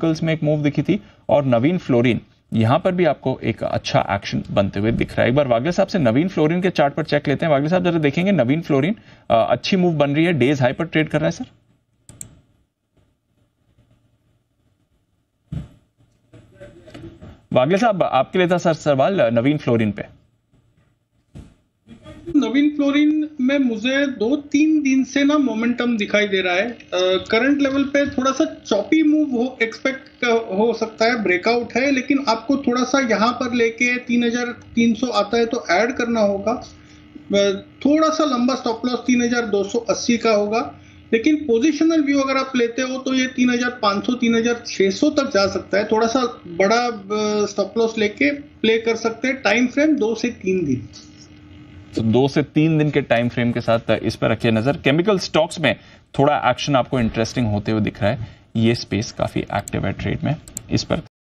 Chemicals में एक move दिखी थी और नवीन फ्लोरिन यहां पर भी आपको एक अच्छा एक्शन बनते हुए दिख रहा है। एक बार वागले साहब से नवीन फ्लोरिन के चार्ट पर चेक लेते हैं। वागले साहब जरा देखेंगे, नवीन फ्लोरिन अच्छी मूव बन रही है, डेज हाई पर ट्रेड कर रहा है सर। वागले साहब आपके लिए था सर सवाल नवीन फ्लोरिन पे। नवीन फ्लोरिन में मुझे 2-3 दिन से ना मोमेंटम दिखाई दे रहा है। करंट लेवल पे थोड़ा सा चॉपी मूव एक्सपेक्ट हो सकता है, ब्रेकआउट है, लेकिन आपको थोड़ा सा यहाँ पर लेके 3300 आता है तो ऐड करना होगा। थोड़ा सा लंबा स्टॉप लॉस 3280 का होगा, लेकिन पोजिशनल व्यू अगर आप लेते हो तो ये 3500 3600 तक जा सकता है। थोड़ा सा बड़ा स्टॉप लॉस लेके प्ले कर सकते हैं। टाइम फ्रेम 2 से 3 दिन, तो 2 से 3 दिन के टाइम फ्रेम के साथ इस पर रखिए नजर। केमिकल स्टॉक्स में थोड़ा एक्शन आपको इंटरेस्टिंग होते हुए दिख रहा है, ये स्पेस काफी एक्टिव है ट्रेड में, इस पर